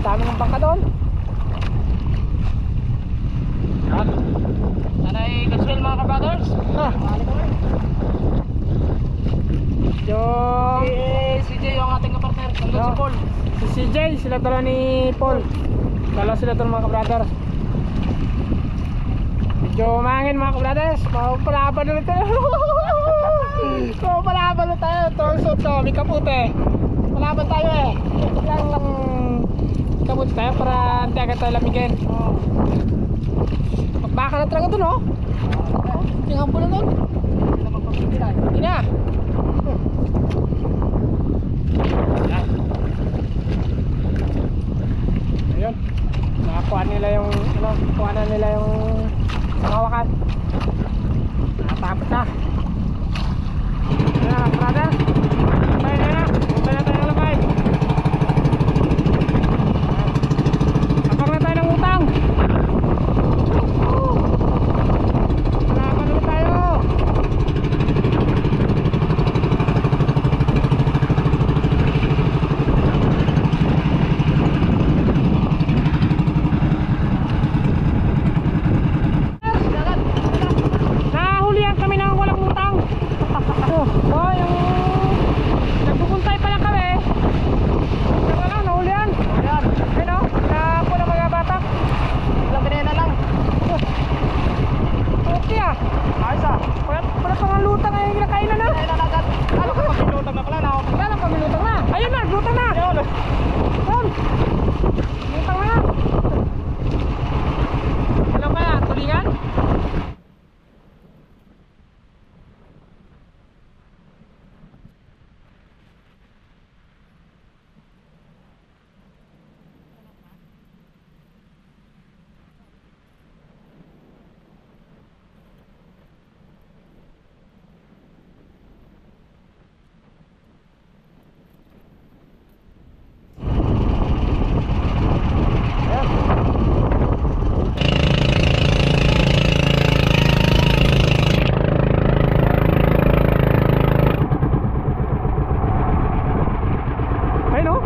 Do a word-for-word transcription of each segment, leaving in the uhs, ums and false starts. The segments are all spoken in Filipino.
dami ng bangka doon. Yan. Sana ay gaswell mga kabrothers. Ha. Yung Si C J yung ating kapartner. Nandun No. si Paul. si C J, sila dala ni Paul. Dala sila doon mga kabrothers. Medyo umangin mga kabrothers. Mapapalaban ulit tayo. Mapapalaban ulit tayo. Torso to, may kaputi. Palaban tayo eh. Ito lang lang kaputi tayo para hindi agad tayo lamigin. Magbaka na talaga doon oh. Tingnan po na doon. Hindi na magpapitilan. Hindi na. Yan. Ayun. Nakakuha nila yung ano, kuha na nila yung hawakan. Nakatapos na. Ayun na, brother. Tayo na na. Punta na tayo ng lakay. Abang na tayo ng utang. Malaban ulit tayo. Nahulihan kami ng walang utang. Oh, oh, yung nagpupuntay pa lang kami. Saka lang, nahulihan. Yan. Ayun o, napo na mga batak. Ilang pinena lang. Okay ah. Ayos ah. Wala, wala pang ang lutang ay kinakainan na. Pinena lang agad. Ano ka pagpilutang na pala na ako? Wala lang kami lutang na. Ayun na, lutang na. Yun. Ayun. Lutang na. Ano kaya, tulingan? Ayun o.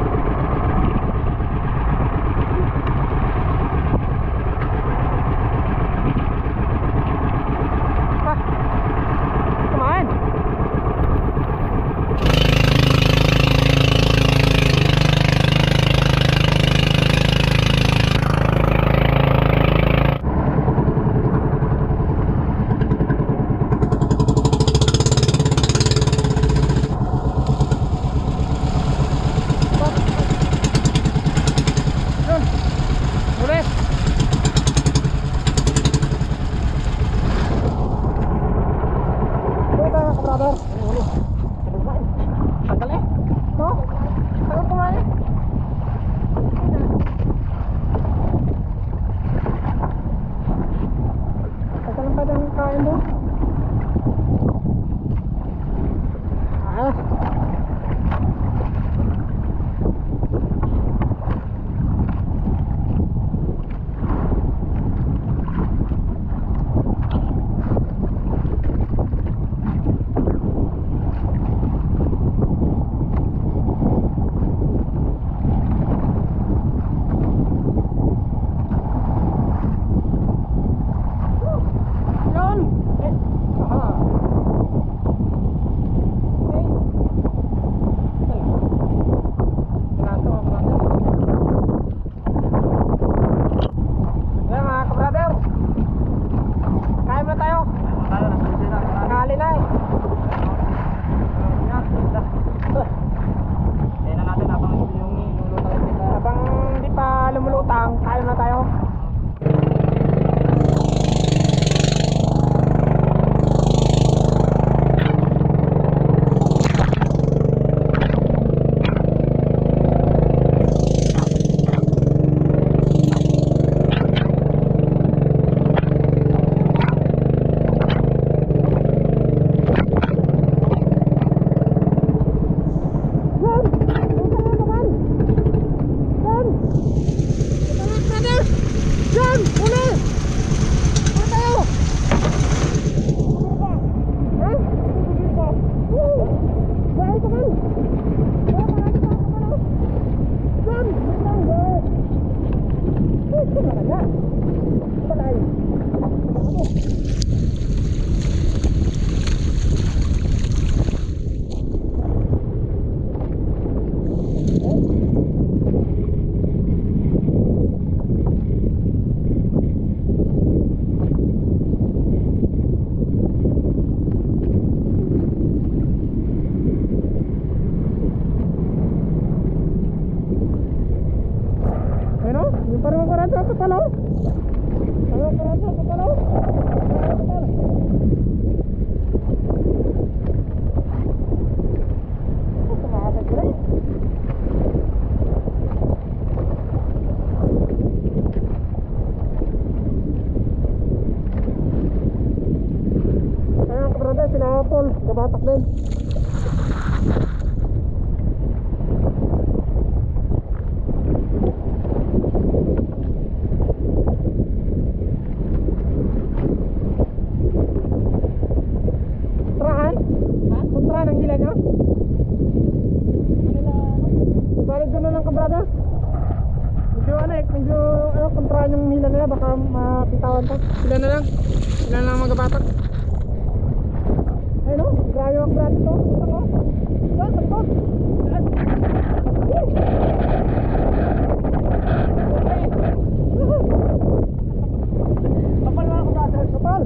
Pa. Kumain. Yun. Ulit. Ulit tayo mga brother. Tagal eh. No? Tagal kumain. Tagal pa din kain doon. Ah. Yun! Eh, aha. Okay. Piraso mga brother. Yan mga kabrother. Kain na tayo. Tayo na susi na. Tanghali na eh. Yan. Pinena natin habang yung lulutang kita. Habang hindi pa lumulutang, kain na tayo. Run! Yung parang makaraan sa kapalo. Parang makaraan sa kapalo. Tumakatag ko rin. Ayan kabrada, sila Paul, kabatak din. Kontrahan? Ha? Kontrahan ang hila nyo? Manila, ano? Balik doon na lang kabrada. Medyo ano eh, medyo ano, kontrahan yung hila nila, baka mapitawan pa. Sila na lang, sila na lang magabatak. Ayun o, grabe yung kabrada ito. Ito ko. Yan, salikod. Yan. Kapal mga kabrada, kapal.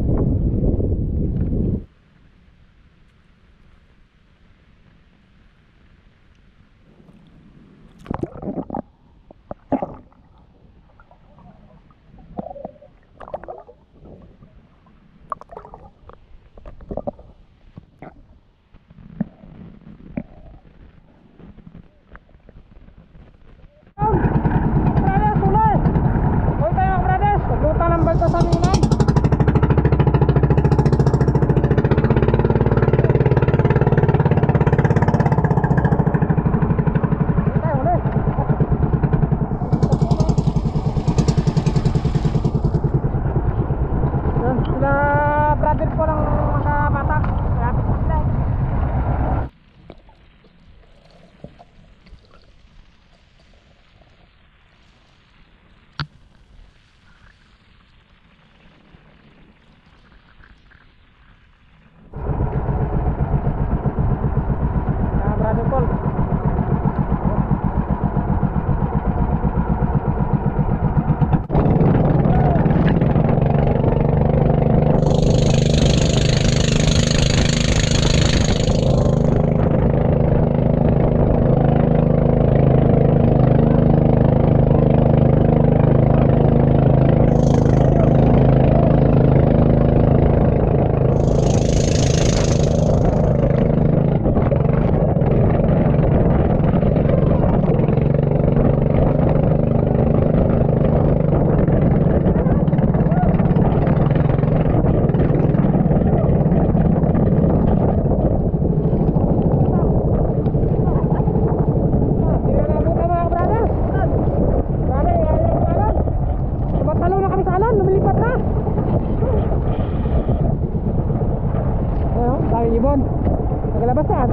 Ibon, nagalabasan.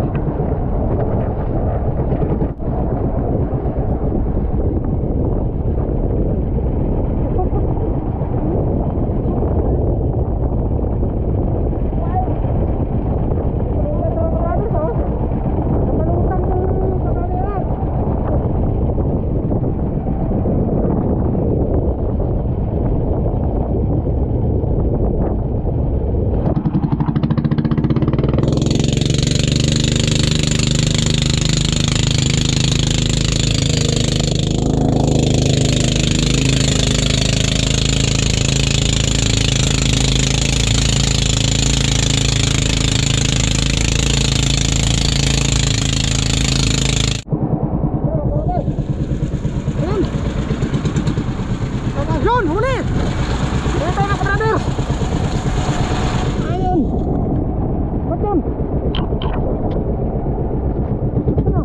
Yun, huli! Huli tayo mga brother! Ayun! Ba't yan? Ano?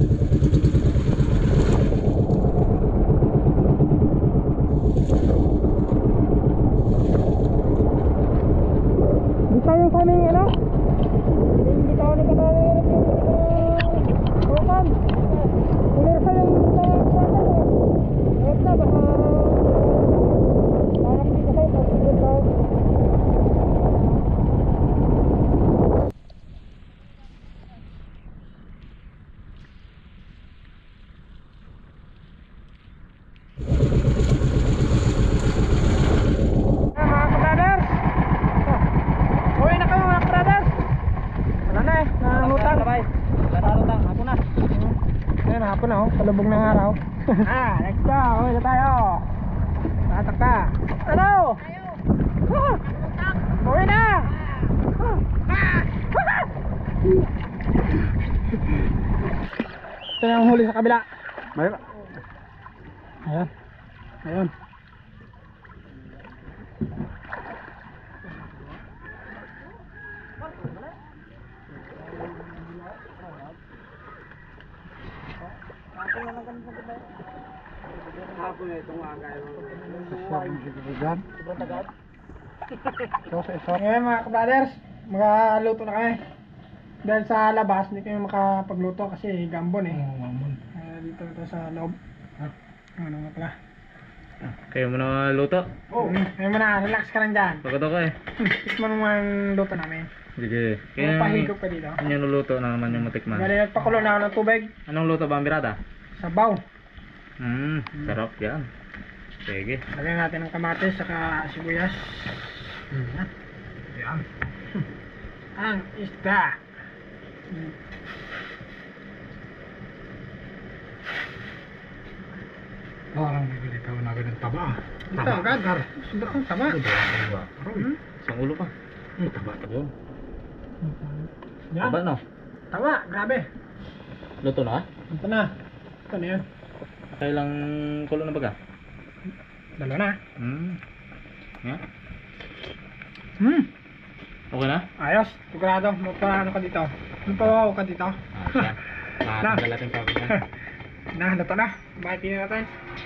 Di tayo sa aming ano? Hindi tayo nagkakalit yung bukan. Huli sa yung brother. Eto na baka hapon na oh, kalubog ng araw. Ah, let's go, uwi na tayo. Hatak ka. Ano? Woo! Uwi na! Ito na ang huli sa kabila. Mayroon. Ayan. Ayun. Hapon na itong agay mo. Sobrang tagad. Ito sa isa. Ngayon mga kabrothers, magaluto na kami. Dahil sa labas, hindi kami makapagluto kasi gambon eh. Kaya dito na tayo sa loob. Ano nga pala. Kayo mo na luto. Oh, ngayon mo na, relax ka lang dyan. Pagod ako eh. Tikman mo ang luto namin. Sige. Kaya pahigop ka dito. Ano yung luto na naman yung matikman? Gali, nagpakulo na ako ng tubig. Anong luto ba ang birada? Sabaw. Hmm, sarap yan. Sige. Lagyan natin ng kamatis saka sibuyas. Yan. Yan. Ang isda. Hmm. Parang bibili ka na agad ng taba. Ito agad. Sundo kang tama. Hmm? Isang ulo pa. Taba to. Yan. Aba no? Tama, grabe. Luto na? Ito na. Ito na yan. Kailang kulo na baga? Dalo na. Hmm. Yeah. Hmm. Okay na? Ayos. Sigurado. Magpa ano ka dito. Magpawaw ka dito. Ah, siya. Nakatanggal natin pa ako. Na, luto na. Bakit na natin?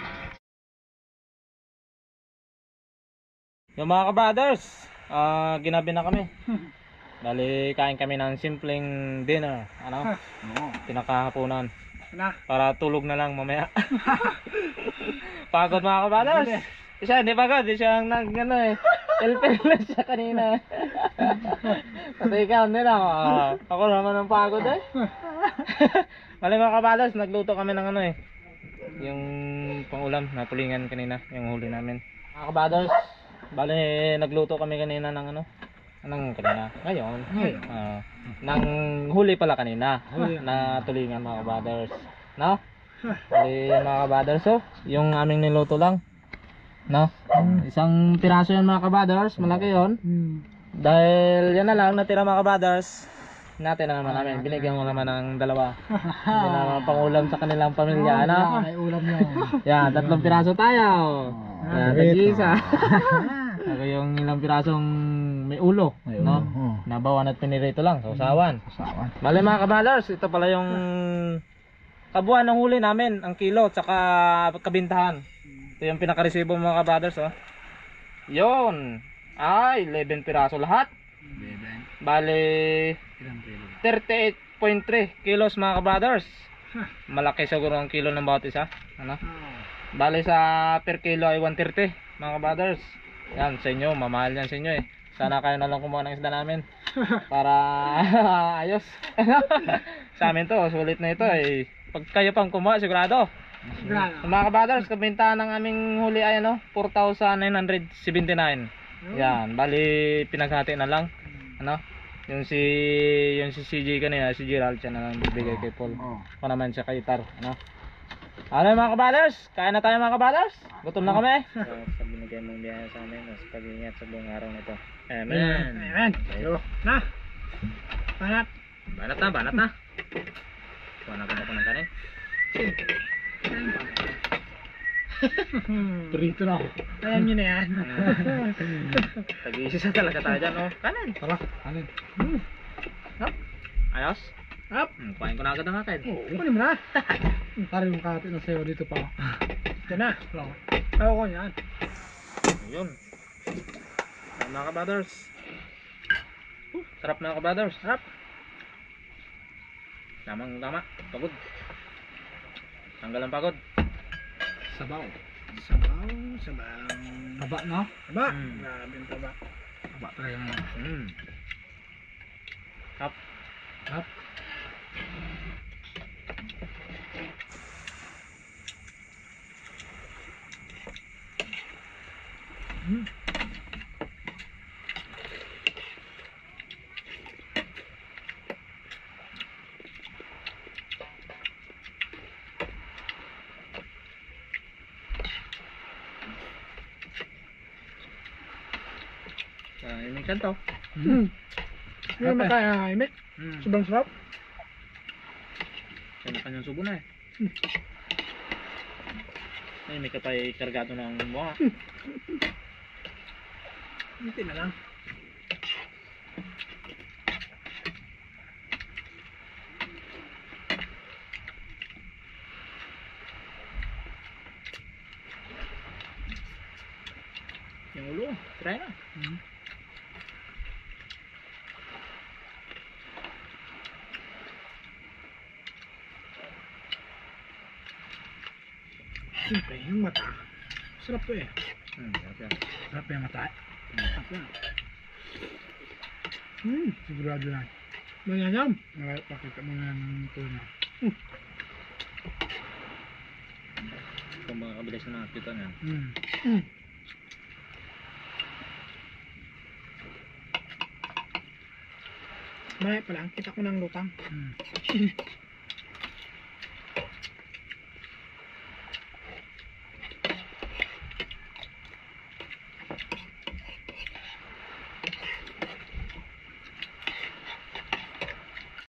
Yung mga ka-brothers, ah, ginabi na kami. Bali, kain kami ng simpleng dinner. Ano? Pinakahaponan. Na. Para tulog na lang mamaya. Pagod mga ka-brothers. Siya, hindi pagod. Siya ang nag, ano eh. Elper lang siya kanina. Kasi ikaw, hindi na. Ah, ako naman ang pagod eh. Bali mga ka-brothers, nagluto kami ng ano eh. Yung pangulam na tulingan kanina. Yung huli namin. Mga ka-brothers, bali nagluto kami kanina ng ano. Anong kanina? Ngayon. Ah, ng huli pala kanina. Na tulingan mga ka-brothers. No? Bali mga ka-brothers, oh. Yung aming niluto lang. No? Isang piraso yan mga ka-brothers. Malaki yun. Hmm. Dahil yan na lang natira mga ka-brothers. Natin na naman namin. Binigyan ko naman ng dalawa. Hindi na pangulam sa kanilang pamilya. Ano? May ulam yan. Yan, tatlong piraso tayo. Yan, tag-isa. Ako yung ilang pirasong may ulo. No? Nabawan at pinirito lang. Sausawan. Bali mga ka-brothers, ito pala yung kabuuan ng huli namin. Ang kilo, tsaka kabintahan. Ito yung pinaka-resibo mga ka-brothers. Oh. Yun. Ay, eleven piraso lahat. Bali thirty-eight point three kilos mga ka-brothers. Malaki siguro ang kilo ng bawat isa. Ano? Bali sa per kilo ay one thirty mga ka-brothers. Yan sa inyo, mamahal yan sa inyo eh. Sana kayo na lang kumuha ng isda namin para ayos. Sa amin to, sulit na ito eh. Pag kayo pang kumuha, sigurado. Sigurado. Mga ka-brothers, kabintahan ng aming huli ay ano, four thousand nine hundred seventy-nine. Yan, bali pinaghati na lang. Ano? Yung si yung si C J kanina, si Gerald siya na lang bibigay kay Paul. Ako naman siya kay Tar, ano? Ano mga ka-brothers? Kain na tayo mga ka-brothers? Gutom na kami. Sa binigay mong biyaya sa amin, sa pag-ingat sa buong araw nito. Amen. Amen. Ayo. Na. Banat. Banat na, banat na. Kuha na ko ng kanin. Prito na ako. Ayan nyo na yan. Tag-iisa talaga tayo dyan, oh. Kanin. Tara, kanin. Hmm. Hop. Ayos. Up. Hmm, kuhain ko na agad ang akin. Oo, kunin mo na. Tara yung kati na sayo dito pa. Diyan na. Ayaw ko yan. Ayun. Ayan, mga ka-brothers. Sarap mga ka-brothers. Sarap. Tamang tama. Pagod. Tanggal ang pagod. Sabaw. Sabaw. Sabaw. Taba na? Taba. Hmm. Grabe yung taba. Taba talaga na. Hmm. Hop. Hap. Hmm. kanto. Hmm. Yung Okay. makahimik. Hmm. Sobrang sarap. Kanya-kanyang subo na eh. Ay, may kapay kargado ng buha. Hindi na lang. Yung ulo, try na. Hmm. Siyempre, yung mata. Sarap to eh. Hmm, sarap yan. Sarap yung mata. Hmm. Sarap yan. Hmm, sigurado yan. Manyanyam. Pakita mo na ng tuna. Kung mga kabilis na nakakita niyan. Hmm. Hmm. May pa lang, kita ko ng lutang. Hmm.